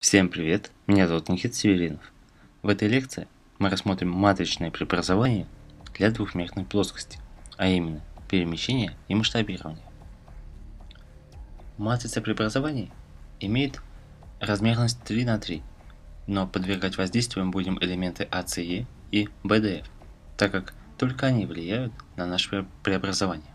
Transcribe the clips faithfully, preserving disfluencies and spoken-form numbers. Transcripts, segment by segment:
Всем привет, меня зовут Никита Северинов. В этой лекции мы рассмотрим матричное преобразование для двухмерной плоскости, а именно перемещение и масштабирование. Матрица преобразований имеет размерность три на три, но подвергать воздействиям будем элементы а цэ е и бэ дэ эф, так как только они влияют на наше преобразование.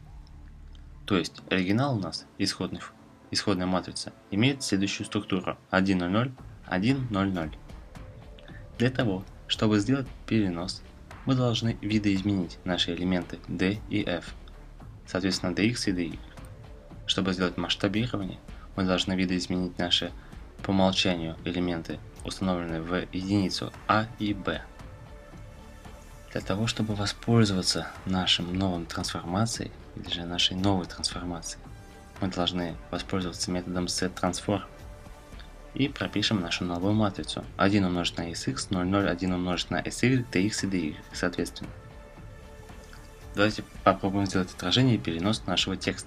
То есть оригинал у нас, исходный, исходная матрица, имеет следующую структуру один ноль ноль, один ноль ноль. Для того, чтобы сделать перенос, мы должны видоизменить наши элементы d и f, соответственно dx и dy. Чтобы сделать масштабирование, мы должны видоизменить наши по умолчанию элементы, установленные в единицу a и b. Для того, чтобы воспользоваться нашим новым трансформацией, или же нашей новой трансформацией, мы должны воспользоваться методом setTransform и пропишем нашу новую матрицу один умножить на sx, ноль ноль, один умножить на sy, dx и dy, соответственно. Давайте попробуем сделать отражение и перенос нашего текста.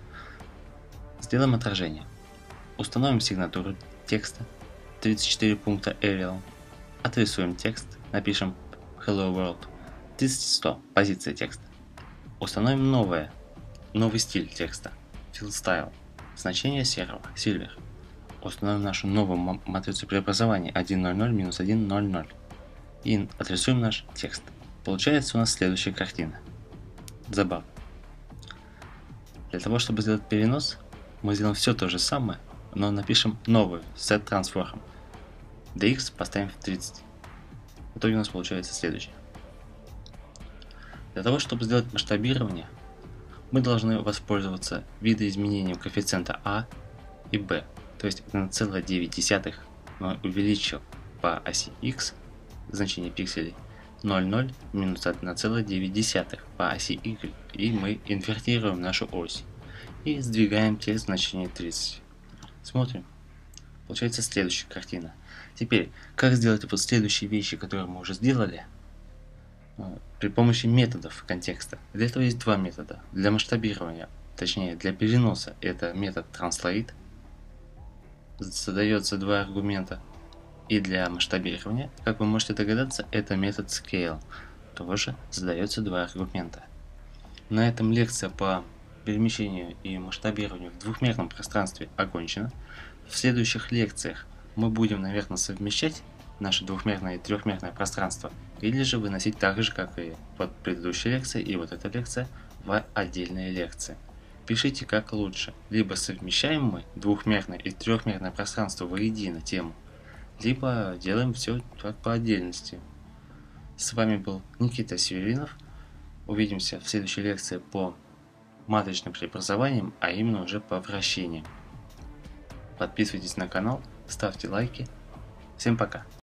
Сделаем отражение. Установим сигнатуру текста, тридцать четыре пункта Arial, отрисуем текст, напишем Hello World, тридцать сто, позиция текста. Установим новое, новый стиль текста, Fill Style, значение серого, Silver. Установим нашу новую матрицу преобразования один ноль ноль минус один ноль ноль и отрисуем наш текст. Получается у нас следующая картина. Забавно. Для того, чтобы сделать перенос, мы сделаем все то же самое, но напишем новую setTransform. dx поставим в тридцать. В итоге у нас получается следующее. Для того, чтобы сделать масштабирование, мы должны воспользоваться видоизменением коэффициента а и b. То есть один целых девять десятых мы увеличил по оси x значение пикселей ноль ноль минус один целых девять десятых по оси y, и мы инвертируем нашу ось и сдвигаем текст значение тридцать. Смотрим. Получается следующая картина. Теперь, как сделать вот следующие вещи, которые мы уже сделали, при помощи методов контекста. Для этого есть два метода. Для масштабирования, точнее для переноса, это метод Translate, задается два аргумента. И для масштабирования, как вы можете догадаться, это метод Scale, тоже задается два аргумента. На этом лекция по перемещению и масштабированию в двухмерном пространстве окончена. В следующих лекциях мы будем, наверное, совмещать наше двухмерное и трехмерное пространство, или же выносить так же, как и вот предыдущая лекция и вот эта лекция, в отдельные лекции. Пишите как лучше. Либо совмещаем мы двухмерное и трехмерное пространство воедино тему, либо делаем все как по отдельности. С вами был Никита Северинов. Увидимся в следующей лекции по матричным преобразованиям, а именно уже по вращениям. Подписывайтесь на канал, ставьте лайки. Всем пока!